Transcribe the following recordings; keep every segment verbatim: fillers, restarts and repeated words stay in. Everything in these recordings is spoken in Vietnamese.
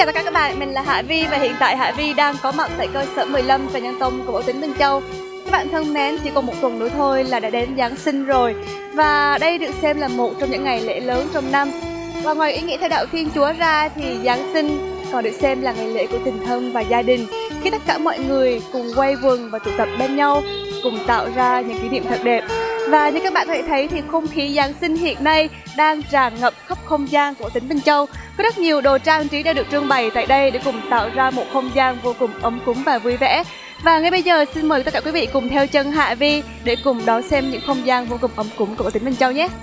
chào tất cả các bạn, mình là Hạ Vi và hiện tại Hạ Vi đang có mặt tại cơ sở mười lăm Trần Nhân Tông của Bảo Tín Minh Châu. Các bạn thân mến, chỉ còn một tuần nữa thôi là đã đến Giáng sinh rồi. Và đây được xem là một trong những ngày lễ lớn trong năm. Và ngoài ý nghĩa theo đạo Thiên Chúa ra thì Giáng sinh còn được xem là ngày lễ của tình thân và gia đình, khi tất cả mọi người cùng quây quần và tụ tập bên nhau, cùng tạo ra những kỷ niệm thật đẹp. Và như các bạn có thể thấy thì không khí Giáng sinh hiện nay đang tràn ngập khắp không gian của tỉnh Minh Châu. Có rất nhiều đồ trang trí đã được trưng bày tại đây để cùng tạo ra một không gian vô cùng ấm cúng và vui vẻ. Và ngay bây giờ xin mời tất cả quý vị cùng theo chân Hạ Vi để cùng đón xem những không gian vô cùng ấm cúng của tỉnh Minh Châu nhé.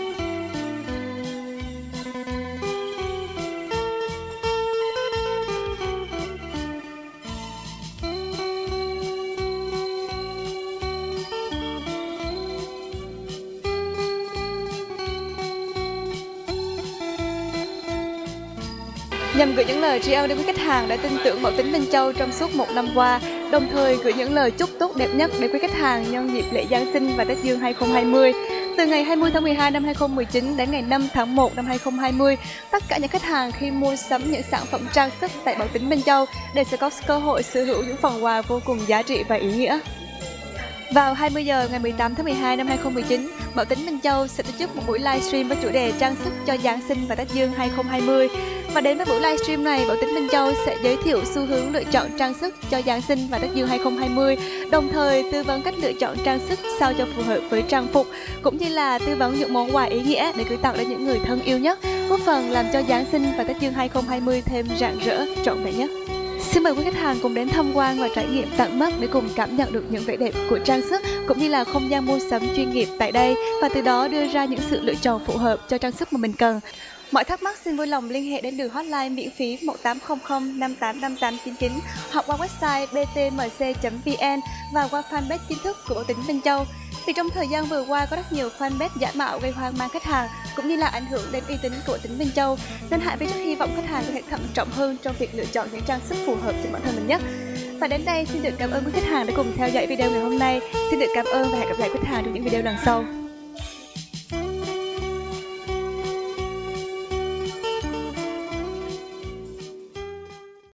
Nhằm gửi những lời tri ân đến quý khách hàng đã tin tưởng Bảo Tín Minh Châu trong suốt một năm qua, đồng thời gửi những lời chúc tốt đẹp nhất đến quý khách hàng nhân dịp lễ Giáng sinh và Tết Dương hai không hai không. Từ ngày hai mươi tháng mười hai năm hai không một chín đến ngày năm tháng một năm hai không hai không, tất cả những khách hàng khi mua sắm những sản phẩm trang sức tại Bảo Tín Minh Châu đều sẽ có cơ hội sở hữu những phần quà vô cùng giá trị và ý nghĩa. Vào hai mươi giờ ngày mười tám tháng mười hai năm hai không một chín, Bảo Tín Minh Châu sẽ tổ chức một buổi livestream với chủ đề trang sức cho Giáng sinh và Tết Dương hai không hai không. Và đến với buổi livestream này, Bảo Tín Minh Châu sẽ giới thiệu xu hướng lựa chọn trang sức cho Giáng sinh và Tết Dương hai không hai không, đồng thời tư vấn cách lựa chọn trang sức sao cho phù hợp với trang phục, cũng như là tư vấn những món quà ý nghĩa để gửi tặng đến những người thân yêu nhất, góp phần làm cho Giáng sinh và Tết Dương hai không hai không thêm rạng rỡ, trọn vẹn nhất. Xin mời quý khách hàng cùng đến tham quan và trải nghiệm tận mắt để cùng cảm nhận được những vẻ đẹp của trang sức cũng như là không gian mua sắm chuyên nghiệp tại đây, và từ đó đưa ra những sự lựa chọn phù hợp cho trang sức mà mình cần. Mọi thắc mắc xin vui lòng liên hệ đến đường hotline miễn phí một tám không không năm tám năm tám chín chín hoặc qua website b t m c chấm v n và qua fanpage chính thức của Bảo Tín Minh Châu. Thì trong thời gian vừa qua có rất nhiều fanpage giả mạo gây hoang mang khách hàng cũng như là ảnh hưởng đến uy tín của tỉnh Minh Châu, nên Hạ Vi rất hy vọng khách hàng có thể thận trọng hơn trong việc lựa chọn những trang sức phù hợp cho bản thân mình nhất. Và đến đây xin được cảm ơn quý khách hàng đã cùng theo dõi video ngày hôm nay. Xin được cảm ơn và hẹn gặp lại khách hàng trong những video lần sau.